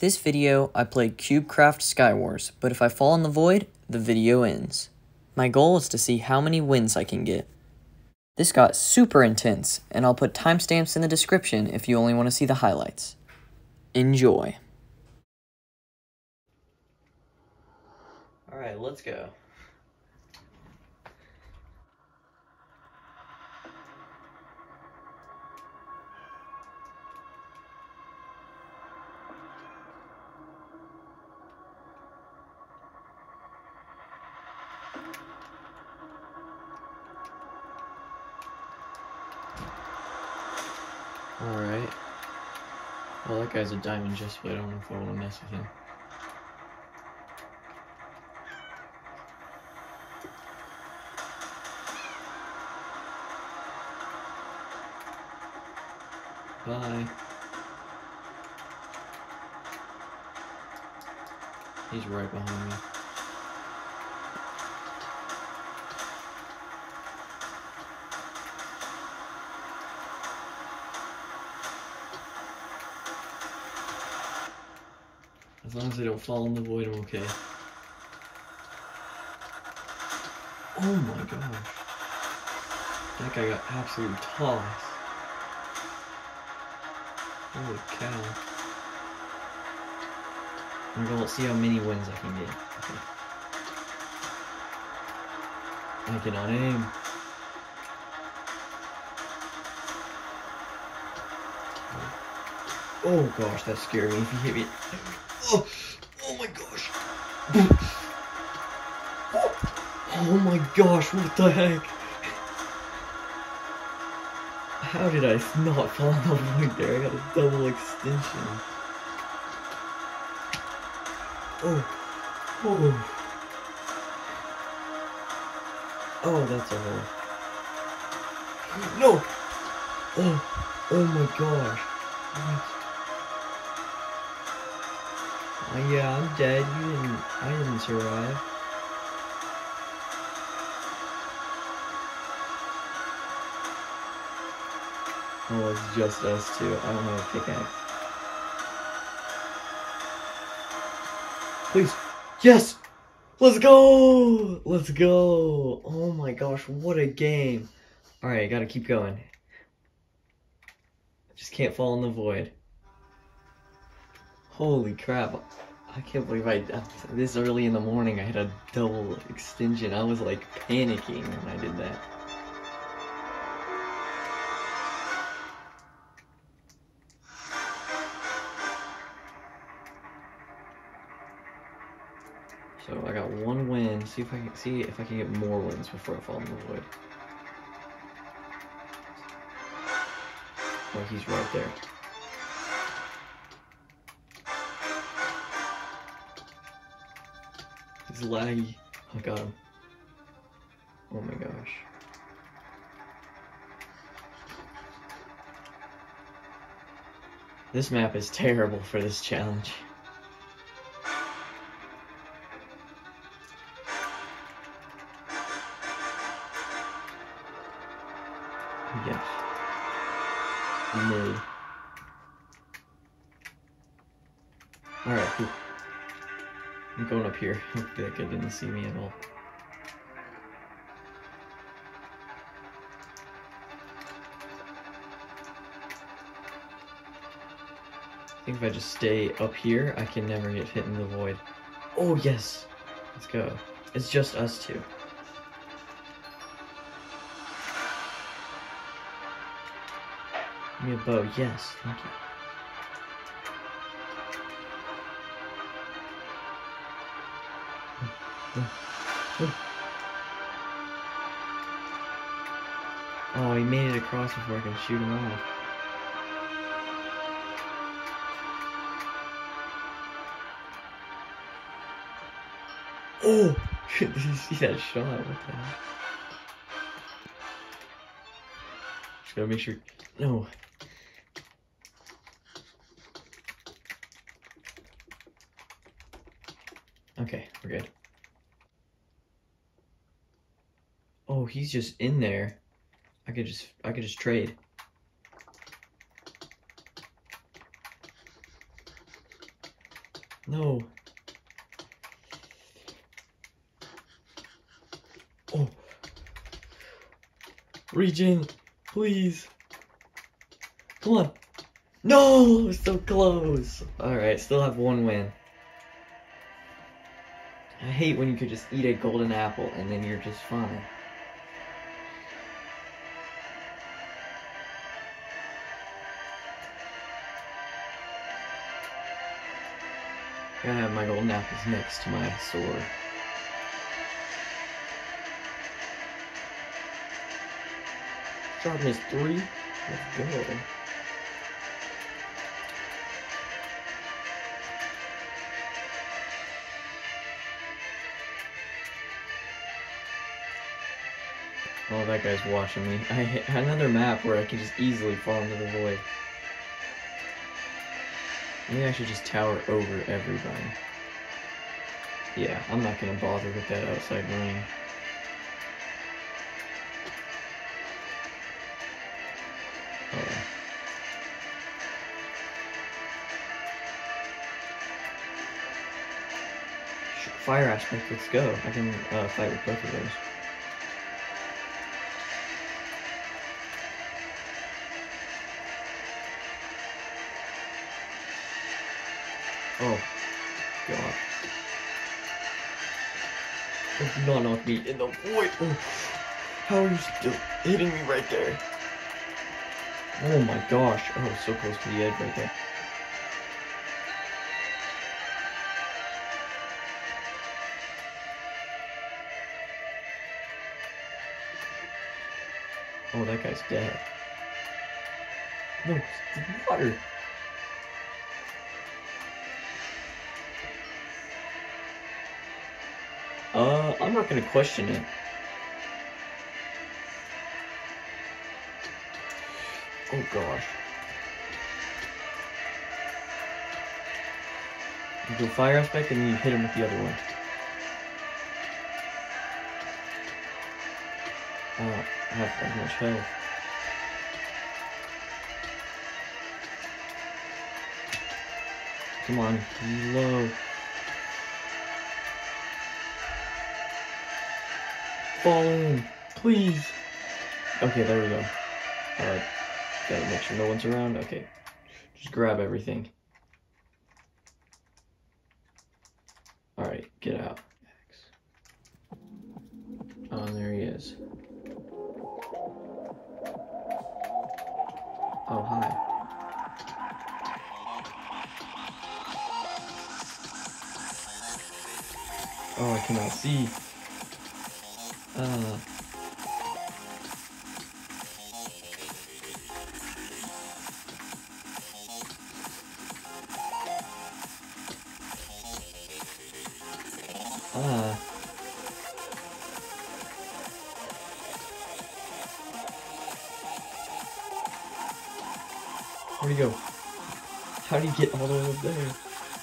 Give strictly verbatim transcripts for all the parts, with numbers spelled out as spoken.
This video, I played CubeCraft Skywars, but if I fall in the void, the video ends. My goal is to see how many wins I can get. This got super intense, and I'll put timestamps in the description if you only want to see the highlights. Enjoy. Alright, let's go. Alright. Well, that guy's a diamond just, but I don't know if I want to mess with him. Bye. He's right behind me. As long as I don't fall in the void, I'm okay. Oh my gosh. That guy got absolutely tossed. Holy cow. I'm gonna see how many wins I can get. Okay. I cannot aim. Oh gosh, that scared me if he hit me. Oh, oh my gosh. Oh my gosh, what the heck? How did I not fall in the void there? I got a double extension. Oh, oh. Oh, that's a hole. No! Oh, oh my gosh. What? Uh, yeah, I'm dead. You didn't, I didn't survive. Oh, it's just us two. I don't have a pickaxe. Please. Yes! Let's go! Let's go! Oh my gosh, what a game. Alright, gotta keep going. Just can't fall in the void. Holy crap. I can't believe I, this early in the morning I had a double extension. I was like panicking when I did that. So I got one win. See if I can see if I can get more wins before I fall in the void. Oh, he's right there. He's laggy. I got him. Oh my gosh. This map is terrible for this challenge. Yes. Mid. Alright, cool. I'm going up here. Hopefully that guy didn't see me at all. I think if I just stay up here, I can never get hit in the void. Oh, yes! Let's go. It's just us two. Give me a bow. Yes, thank you. Oh, he made it across before I could shoot him off. Oh! Did you see that shot? What the hell? Just gotta make sure. No. Okay, we're good. Oh, he's just in there. I could just, I could just trade. No. Oh. Regen, please. Come on. No, so close. Alright, still have one win. I hate when you could just eat a golden apple and then you're just fine. I have my golden apples next to my sword. Sharpness three. Let's go. Oh, that guy's watching me. I hit another map where I can just easily fall into the void. Maybe I should just tower over everybody. Yeah, I'm not gonna bother with that outside ring. Oh. Fire aspect, let's go. I can uh, fight with both of those. Oh, God. Oh, do not knock me in the void. Oh, how are you still hitting me right there? Oh my gosh. Oh, so close to the edge right there. Oh, that guy's dead. No, it's the water. Uh, I'm not gonna question it. Oh gosh. You go fire aspect and then you hit him with the other one. Uh, I have that much health. Come on, low. Fall in, please. Okay, there we go. Alright, gotta make sure no one's around. Okay, just grab everything. Alright, get out. Oh, there he is. Oh, hi. Oh, I cannot see. Uh. Ah. Where'd he go? How do you get all the way up there?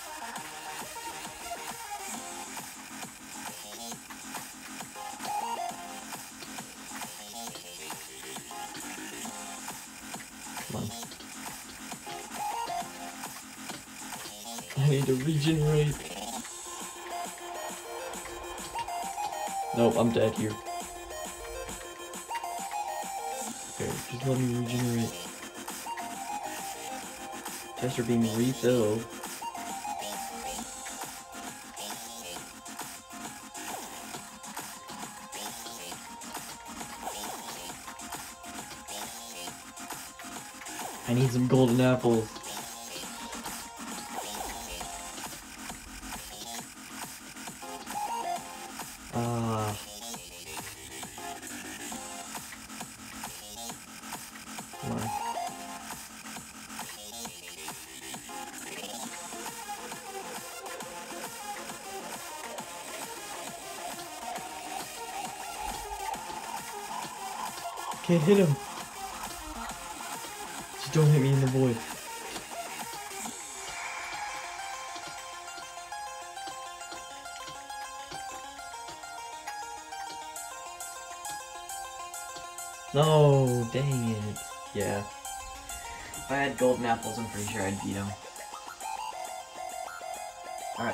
Come on. I need to regenerate. Nope, I'm dead here. Okay, just let me regenerate. Chests are being refilled. I need some golden apples. Ah. Come on. Can't hit him. Just don't hit me in the void. No, dang it. Yeah. If I had golden apples, I'm pretty sure I'd beat him. Alright.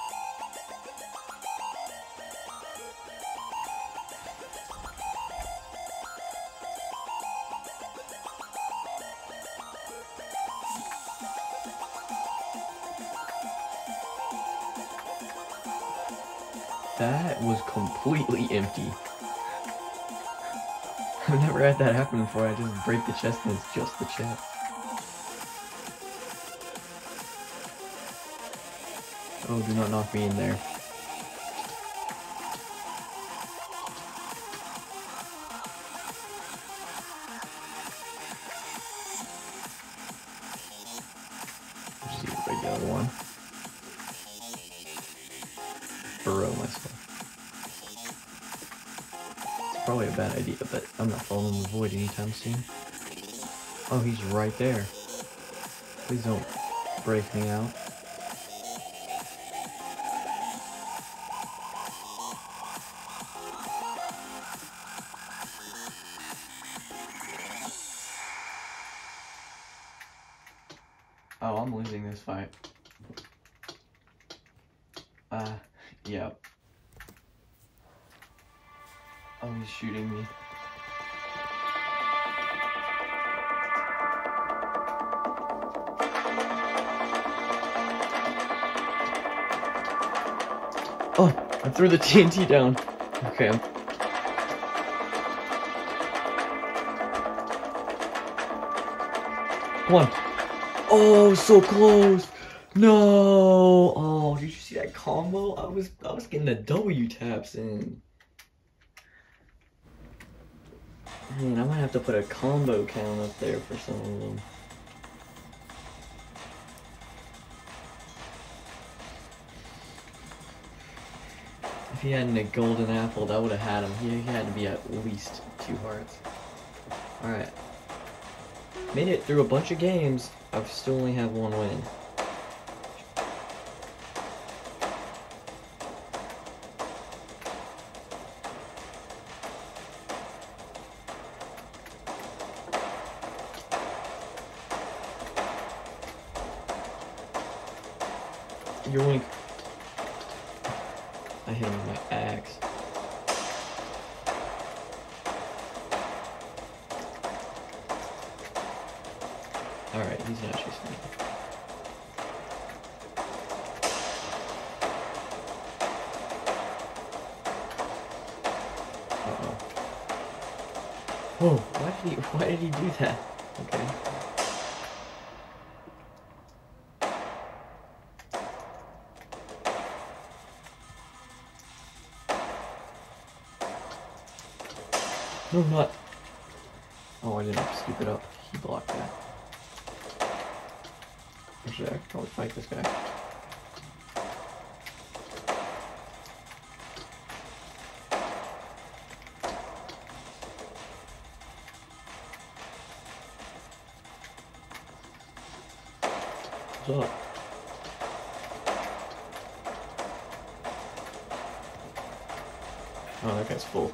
That was completely empty. I've never had that happen before. I just break the chest and it's just the chest. Oh, do not knock me in there. Just use a regular one. Burrow myself. It's probably a bad idea, but I'm not falling in the void anytime soon. Oh, he's right there. Please don't break me out. Oh, I'm losing this fight. Uh, yeah. Oh, he's shooting me. Oh, I threw the T N T down. Okay. Come on. Oh, so close. No. Oh, did you see that combo? I was I was getting the W taps in. Man, I might have to put a combo count up there for some of them. If he hadn't a golden apple, that would have had him. He, he had to be at least two hearts. Alright. Made it through a bunch of games. I still only have one win. Yoink. I hit him with my axe. Alright, he's not chasing me. Uh-oh. Whoa, why did he why did he do that? Okay. No, not. Oh, I didn't have to scoop it up. He blocked that. Actually, I could probably fight this guy. What's up? Oh, that guy's full.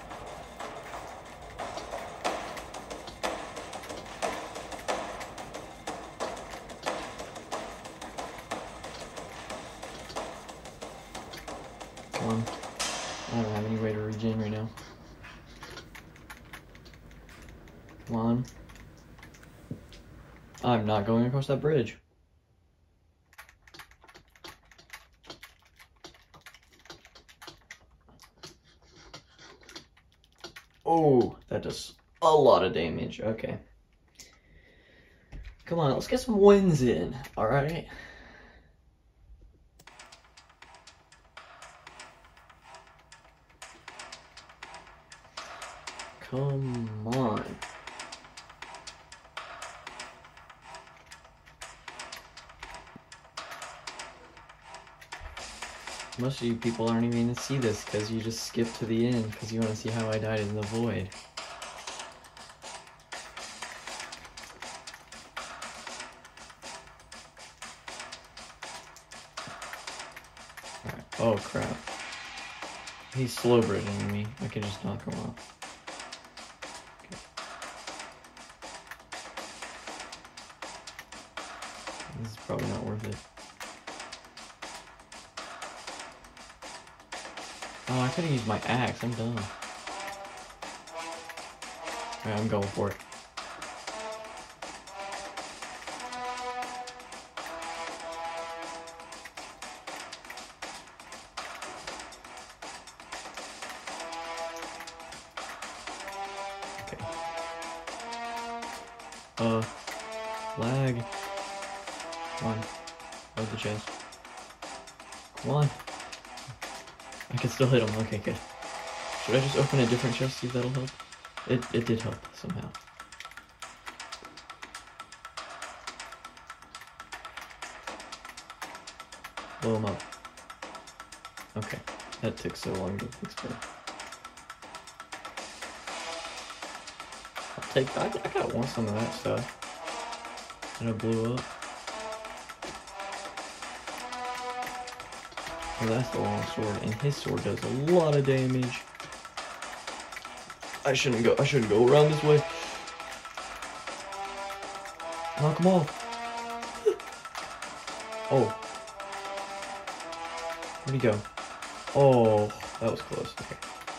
Come on. I don't have any way to regen right now. Come on. I'm not going across that bridge. Oh, that does a lot of damage. Okay. Come on, let's get some wins in. Alright. Come on. Most of you people aren't even going to see this because you just skip to the end because you want to see how I died in the void. Alright. Oh crap. He's slow bridging me. I can just knock him off. Okay. This is probably not worth it. Oh, I could have used my axe. I'm dumb. Alright, I'm going for it. Okay. Uh, lag. Come on. Load the chest. Come on. I can still hit him. Okay, good. Should I just open a different chest, see if that'll help? It, it did help, somehow. Blow him up. Okay. That took so long to fix, but... I'll take... I, I got want some of that stuff. And it blew up. Well, that's the long sword, and his sword does a lot of damage. I shouldn't go. I shouldn't go around this way. Knock him off. Oh. Where'd he go? Oh, that was close. Okay.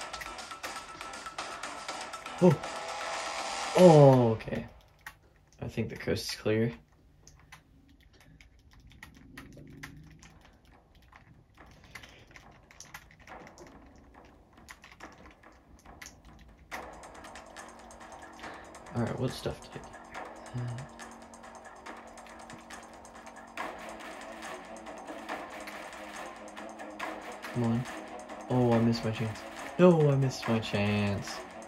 Oh. Oh, okay. I think the coast is clear. Alright, what stuff to take? Uh, come on. Oh, I missed my chance. No, I missed my chance.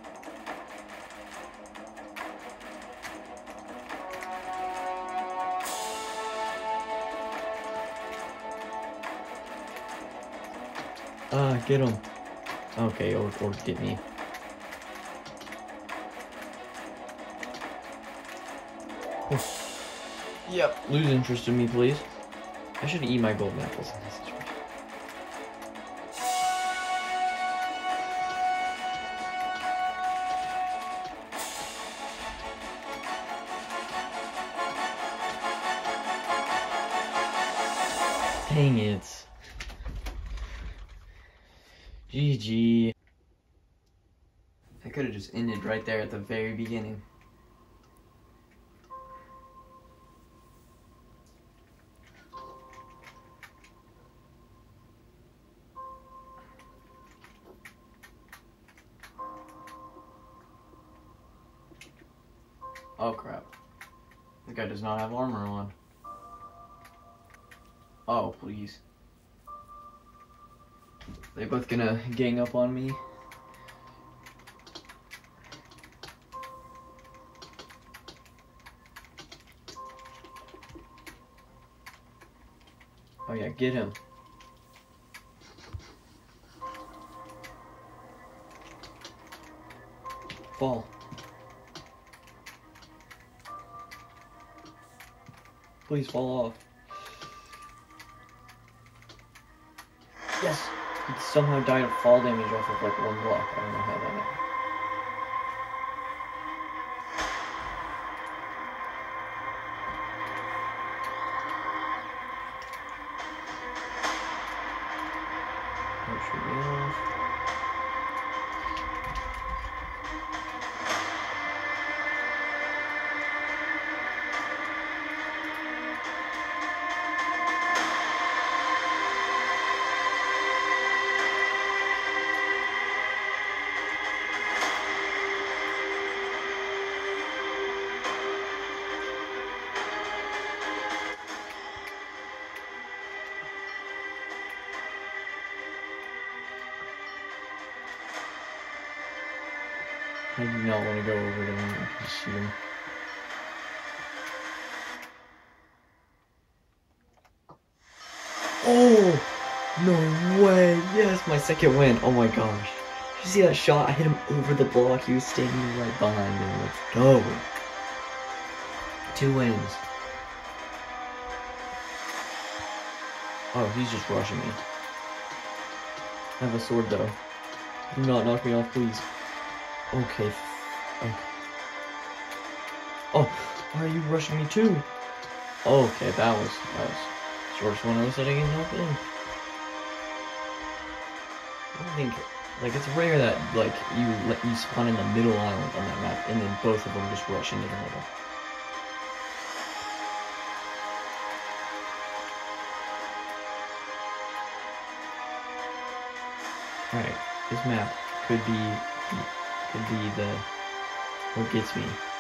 Ah, get him. Okay, or, or get me. Yep, lose interest in me, please. I should eat my golden apples in this situation. Dang it. G G. I could have just ended right there at the very beginning. Oh crap. The guy does not have armor on. Oh, please. They both gonna gang up on me? Oh yeah, get him. Fall. Please fall off. Yes! He somehow died of fall damage off of like one block. I don't know how that happened. That should be off. I do not want to go over to him and shoot him. Oh! No way! Yes, my second win. Oh my gosh. Did you see that shot? I hit him over the block. He was standing right behind me. Let's go. Two wins. Oh, he's just rushing me. I have a sword though. Do not knock me off, please. Okay. Okay. Oh, why are you rushing me too? Okay, that was that was shortest one I was setting in help in. Oh. think, like, it's rare that, like, you let you spawn in the middle island on that map, and then both of them just rush into the middle. Alright, this map could be, could be the, what gets me.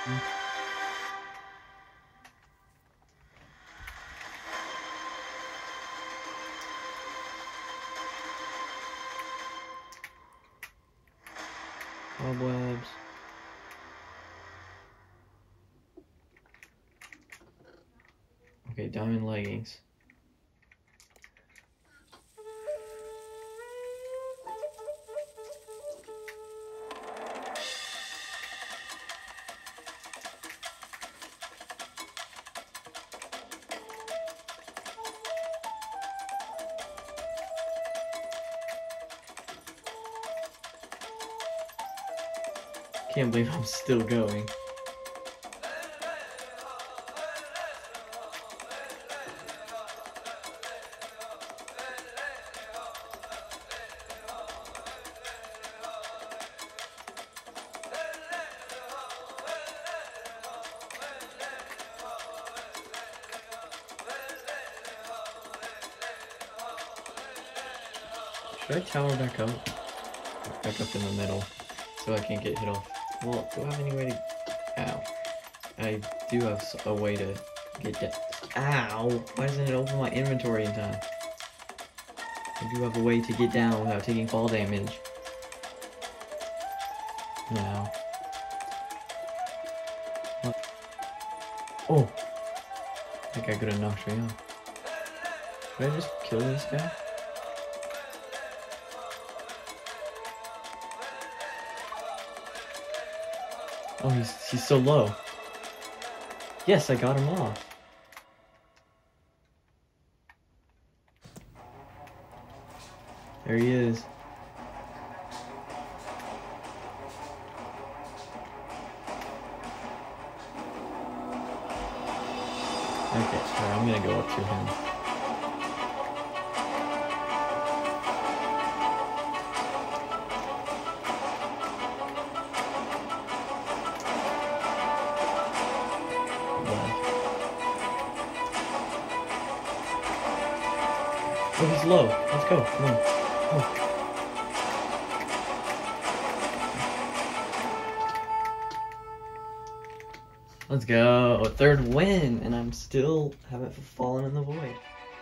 Cobwebs. Okay, diamond leggings. Can't believe I'm still going. Should I tower back up? Back up in the middle so I can't get hit off. Well, do I have any way to... Ow. I do have a way to get down. Ow! Why doesn't it open my inventory in time? I do have a way to get down without taking fall damage. Now. What? Oh! That guy could have knocked me off. Should I just kill this guy? Oh, he's, he's so low. Yes, I got him off. There he is. Okay, so I'm gonna go up to him. Oh, he's low. Let's go. Come on. Oh. Let's go. Third win, and I'm still haven't fallen in the void.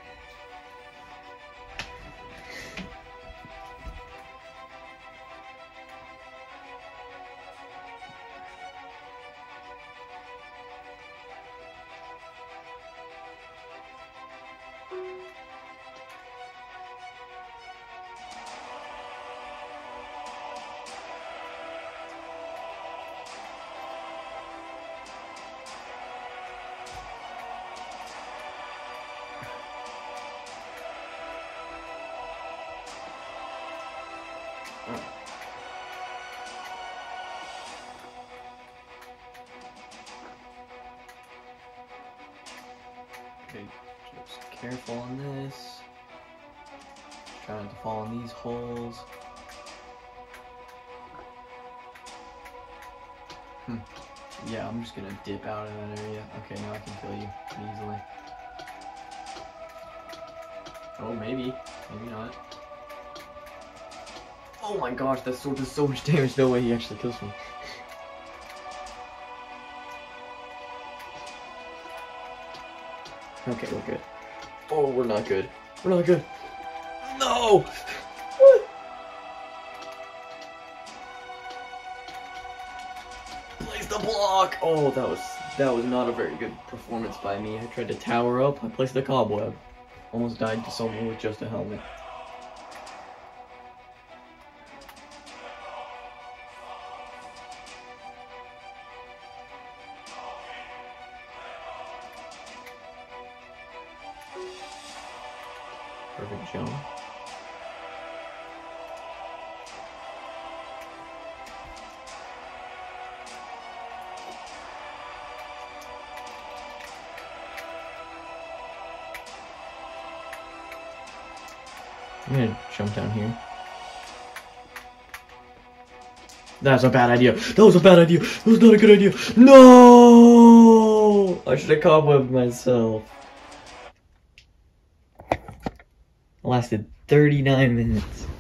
Okay, just careful on this. Try not to fall in these holes. Hmm. Yeah, I'm just gonna dip out of that area. Okay, now I can kill you easily. Oh, maybe. Maybe not. Oh my gosh, that sword does so much damage. No way he actually kills me. Okay, we're good. Oh, we're not good. We're not good. No! What? Place the block! Oh, that was that was not a very good performance by me. I tried to tower up. I placed the cobweb. Almost died to someone with just a helmet. Perfect jump. I'm gonna jump down here. That's a bad idea. That was a bad idea. That was not a good idea. No! I should have cobwebbed myself. It lasted thirty-nine minutes.